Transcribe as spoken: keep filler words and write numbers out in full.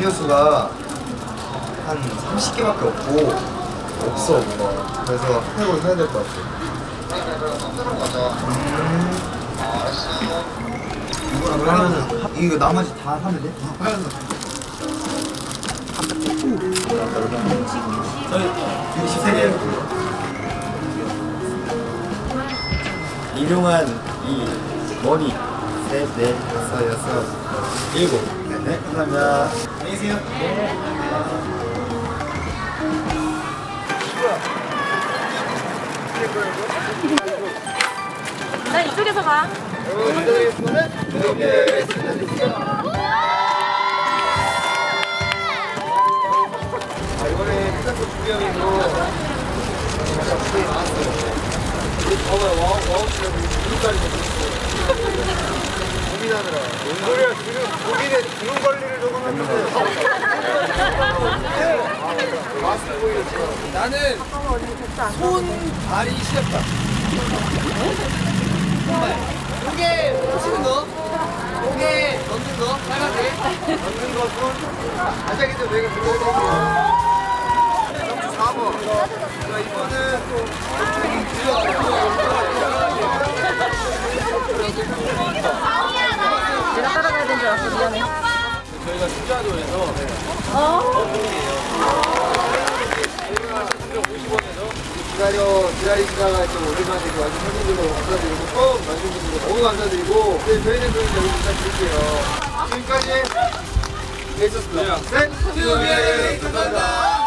음료수가 한 삼십 개밖에 없고 없어 뭐가. 그래서 핫팩으로 사야 될 것 같아. 음. 이거랑 그러면은 이거 나머지 다 사면 돼? 저희 이십세 개. 일용한 이 머리 셋, 넷, 다섯, 여섯, 일곱. 네, 감사합니다. 안녕히 계세요. 네. 난 이쪽에서 가. 이번에 피자코 준비하면서 작품이 나왔어요. 봐봐요, 와우, 와우씨라고 주름살이 먹었어. 고민하느라. 뭔 소리야, 지금 고민에 주름 관리를 조금 했는데. 마스크 보이죠? 나는 손, 발이 시렵다. 손발. 요게 치는 거, 요게 넣는 거, 빨간색. 넣는 거, 손. 아자기도 내가 그거 되고. 사 번. 자, 이거는 내가 따라가야 되는 줄 알았어. 미안해. 저희가 충주하도에서 어? 오십 원에서 기다려 기다리시다가 좀 오랜만에 이렇게 와주신 손님들도 감사드리고 처음 와주신 분들도 너무 감사드리고 네, 저희는 그럼 여기 부탁드릴게요. 지금까지 네, 있었습니다. 네, 감사합니다.